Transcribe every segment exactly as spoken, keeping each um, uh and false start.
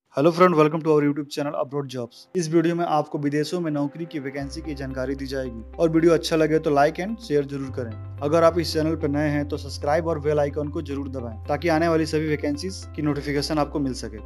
Hello friend, welcome to our YouTube channel abroad jobs. इस video में आपको विदेशों में नौकरी की वैकेंसी की जानकारी दी जाएगी और वीडियो अच्छा लगे तो लाइक एंड शेयर जरूर करें। अगर आप इस चैनल पर नए हैं तो सब्सक्राइब और बेल आइकन को जरूर दबाएं ताकि आने वाली सभी वैकेंसीज की नोटिफिकेशन आपको मिल सके।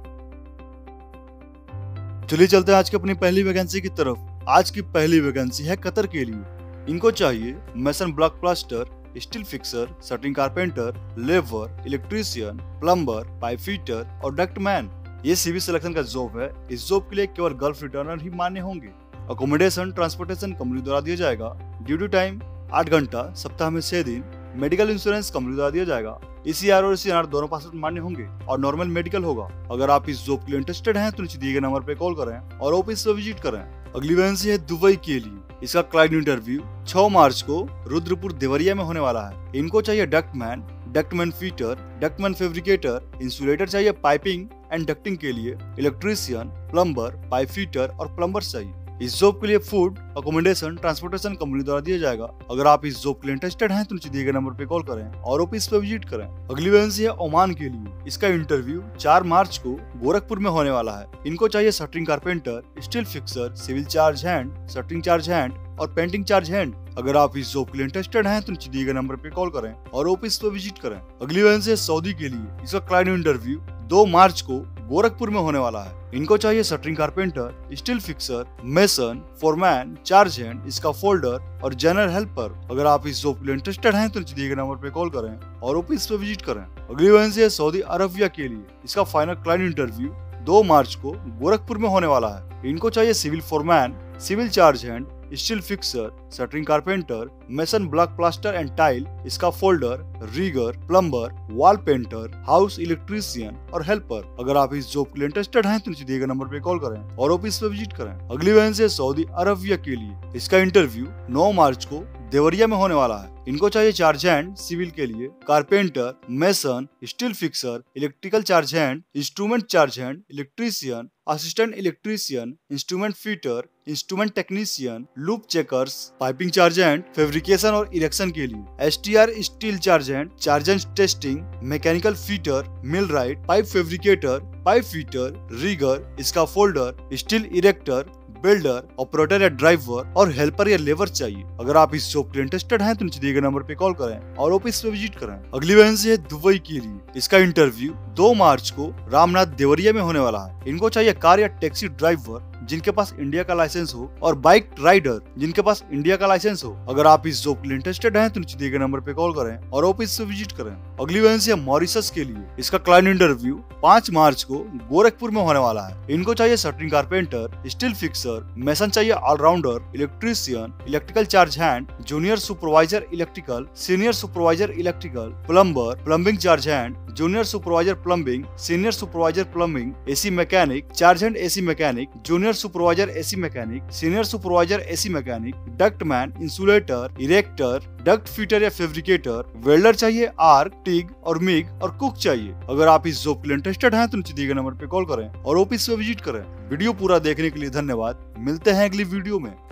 चलिए चलते हैं आज की अपनी पहली वैकेंसी की तरफ। आज की पहली वैकेंसी है कतर के लिए। इनको चाहिए mason block plaster, steel fixer, shuttering carpenter, labour, electrician, plumber, pipe fitter और डक्टमैन। ये सीवी सिलेक्शन का जॉब है। इस जॉब के लिए केवल गल्फ रिटर्नर ही मान्य होंगे। अकोमोडेशन ट्रांसपोर्टेशन कंपनी द्वारा दिया जाएगा। ड्यूटी टाइम आठ घंटा, सप्ताह में छह दिन। मेडिकल इंश्योरेंस कंपनी द्वारा दिया जाएगा। ईसीआर और ईसीआर दोनों पासपोर्ट मान्य होंगे और नॉर्मल मेडिकल होगा। अगर आप इस जॉब के लिए इंटरेस्टेड हैं तो नीचे दिए गए नंबर पे कॉल करें और ऑफिस पे विजिट करें। अगली वैकेंसी है दुबई के लिए। इसका क्लाइंट इंटरव्यू छह मार्च को रुद्रपुर देवरिया में होने वाला है। इनको चाहिए ductman, ductman fitter, ductman fabricator, insulator चाहिए पाइपिंग एंड डक्टिंग के लिए, इलेक्ट्रीशियन, प्लम्बर, पाइप फिटर और प्लम्बर चाहिए। इस जॉब के लिए फूड, अकोमोडेशन, ट्रांसपोर्टेशन कंपनी द्वारा दिया जाएगा। अगर आप इस जॉब के लिए इंटरेस्टेड हैं तो नीचे दिए गए नंबर पे कॉल करें और ऑफिस पे विजिट करें। अगली वैकेंसी है ओमान के लिए। इसका इंटरव्यू चार मार्च को गोरखपुर में होने वाला है। इनको चाहिए shuttering carpenter, steel fixer, civil charge hand, shuttering charge hand और पेंटिंग चार्ज हैंड। अगर आप इस जॉब के लिए इंटरेस्टेड हैं तो नीचे दिए गए नंबर पे कॉल करें और ऑफिस पे विजिट करें। अगली वैकेंसी है सऊदी के लिए। इसका क्लाइंट इंटरव्यू दो मार्च को गोरखपुर में होने वाला है। इनको चाहिए shuttering carpenter, steel fixer, mason, foreman, charge hand, scaffolder और जनरल हेल्पर। अगर आप इस जॉब के लिए इंटरेस्टेड हैं तो नीचे दिए गए नंबर पे कॉल करें और ऑफिस पे विजिट करें। अगली वैकेंसी है सऊदी अरबिया के लिए। इसका फाइनल क्लाइंट इंटरव्यू दो मार्च को गोरखपुर में होने वाला है। इनको चाहिए civil foreman, civil charge hand, steel fixer, shuttering carpenter, mason block plaster and tile, scaffolder, rigger, plumber, wall painter, house electrician और हेल्पर। अगर आप इस जॉब के लिए इंटरेस्टेड हैं तो नीचे दिए गए नंबर पे कॉल करें और ऑफिस पे विजिट करें। अगली वैकेंसी है सऊदी अरबिया के लिए। इसका इंटरव्यू नौ मार्च को देवरिया में होने वाला है। इनको चाहिए चार्ज हैंड सिविल के लिए, carpenter, mason, steel fixer, electrical charge hand, instrument charge hand, electrician, assistant electrician, instrument fitter, instrument technician, loop checkers, piping charge hand, fabrication और इरेक्शन के लिए, STR steel charge hand, charge hand testing, mechanical fitter, millwright, pipe fabricator, pipe fitter, rigger, scaffolder, steel erector, builder, operator या driver और helper या labour चाहिए। अगर आप इस जॉब के लिए इंटरेस्टेड हैं तो नीचे दिए गए नंबर पे कॉल करें और ऑफिस पे विजिट करें। अगली वैकेंसी है दुबई के लिए। इसका इंटरव्यू दो मार्च को रामनाथ देवरिया में होने वाला है। इनको चाहिए कार या टैक्सी ड्राइवर जिनके पास इंडिया का लाइसेंस हो और बाइक राइडर जिनके पास इंडिया का लाइसेंस हो। अगर आप इस जॉब के लिए इंटरेस्टेड हैं तो नीचे दिए गए नंबर पे कॉल करें और ऑफिस से विजिट करें। अगली वैकेंसी है मॉरिशस के लिए। इसका क्लाइंट इंटरव्यू पाँच मार्च को गोरखपुर में होने वाला है। इनको चाहिए shuttering carpenter, steel fixer, mason चाहिए all rounder, electrician, electrical charge hand, junior supervisor electrical, senior supervisor electrical, plumber, plumbing charge hand, junior supervisor plumbing, senior supervisor plumbing, AC mechanic, charge hand AC mechanic, junior supervisor AC mechanic, senior supervisor AC mechanic, ductman, insulator, erector, duct fitter या fabricator, welder चाहिए arc, TIG और MIG और cook चाहिए। अगर आप इस job के लिए इंटरेस्टेड हैं तो नीचे दिए गए नंबर पे कॉल करें और ऑफिस पे विजिट करें। वीडियो पूरा देखने के लिए धन्यवाद। मिलते हैं अगली वीडियो में।